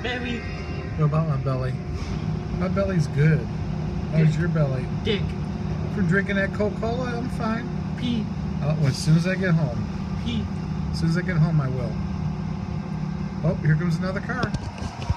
Berry. What about my belly? My belly's good. How's your belly? Dick. For drinking that Coca-Cola, I'm fine. Pee. Oh, as soon as I get home. Pee. As soon as I get home, I will. Oh, here comes another car.